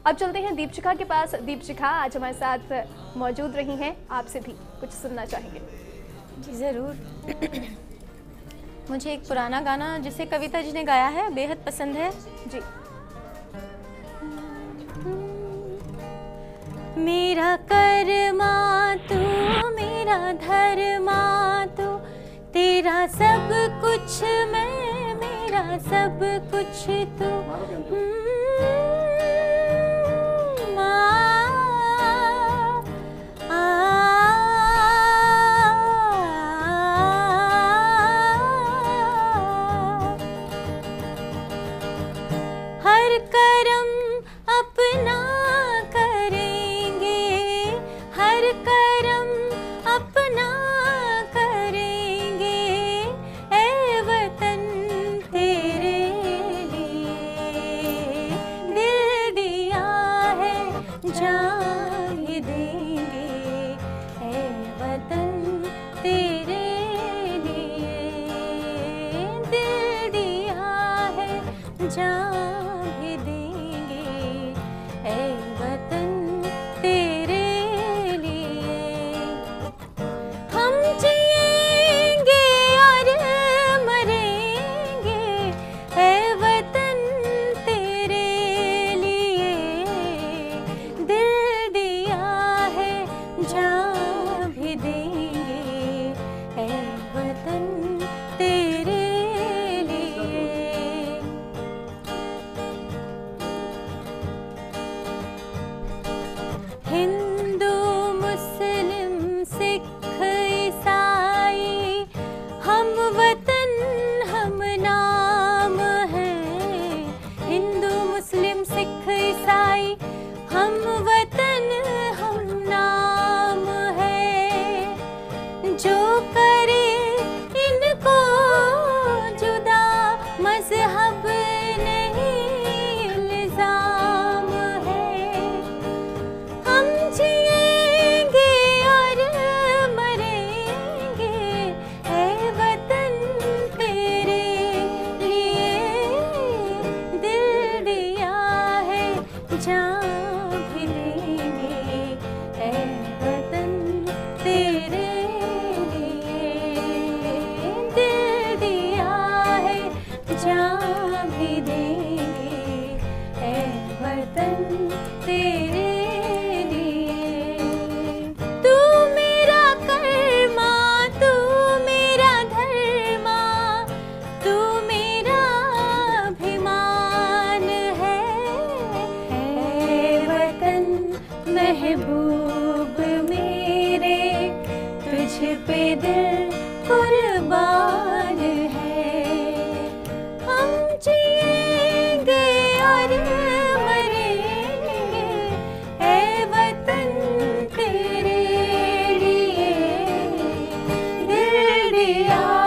अब चलते हैं दीपशिखा के पास। दीपशिखा आज हमारे साथ मौजूद रही हैं, आपसे भी कुछ सुनना चाहेंगे। जी ज़रूर। मुझे एक पुराना गाना जिसे कविता जी ने गाया है बेहद पसंद है। जी। मेरा कर्मा तू मेरा धर्मा तू, तेरा सब कुछ मैं मेरा सब कुछ तू। हर करम अपना करेंगे, हर करम अपना करेंगे, ऐ वतन तेरे लिए दिल दिया है जान देंगे, ऐ वतन तेरे लिए दिल दिया है जान महबूब मेरे, तुझ पे दिल कुर्बान है। हम जिएंगे और मरेंगे, ऐ वतन तेरे लिए दिल दिया